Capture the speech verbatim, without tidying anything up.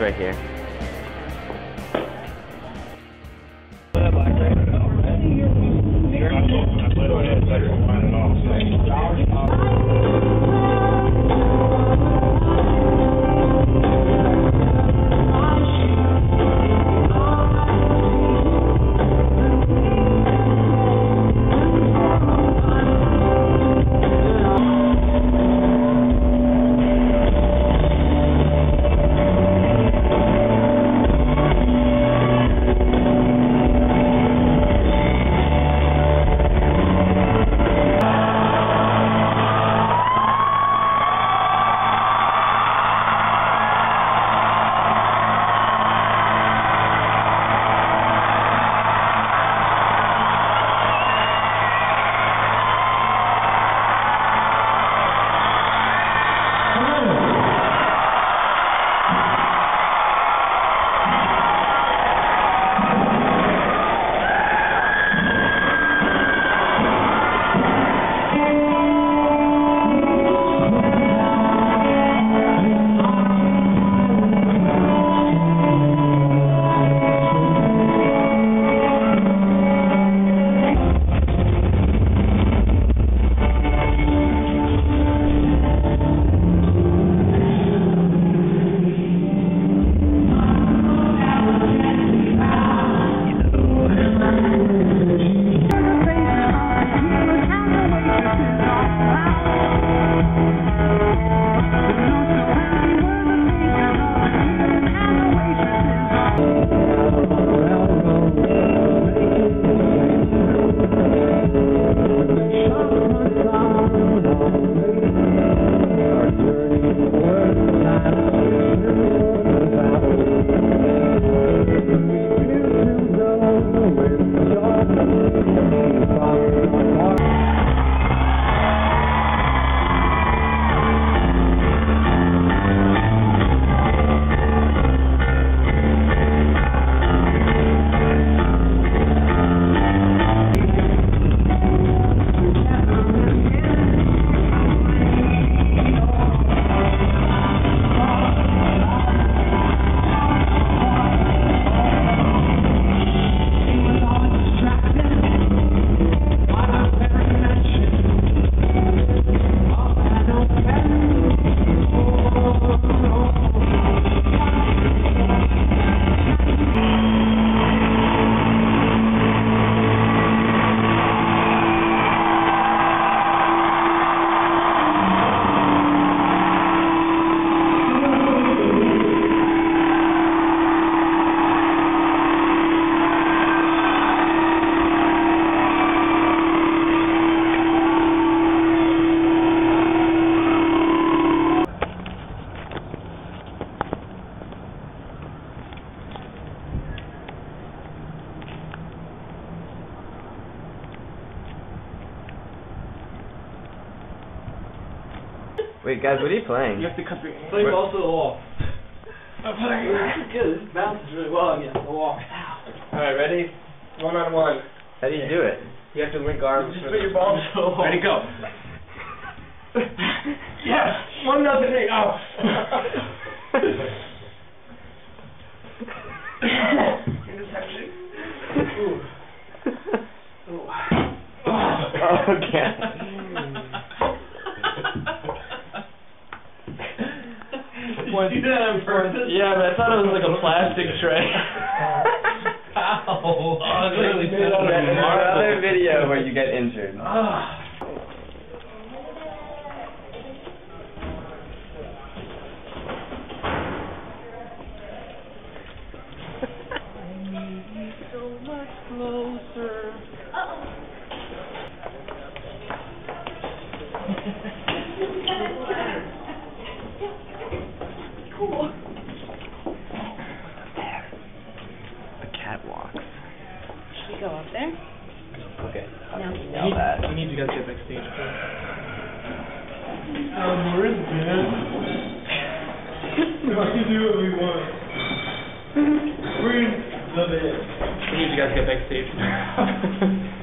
right here. Wait, guys, what are you playing? You have to cut your play balls to the wall. I'm playing. Good. This bounces really well against the wall. Alright, ready? One on one. How do you do it? You have to link arms. Just put your balls to the wall. Ready, go. Yes! One nothing. Oh. Interception. Ooh. Ooh. Oh, okay. Did you do that on purpose? Yeah, but I thought it was like a plastic tray. Ow! Oh, it's really There's another video where you get injured. Ah. So much closer. Uh-oh. Cool. There. The catwalks. Should we go up there? Okay. No. Now that. We need you guys to get backstage. Um, we're in bed. We can do what we want. We're in the bed. We need you guys to get backstage.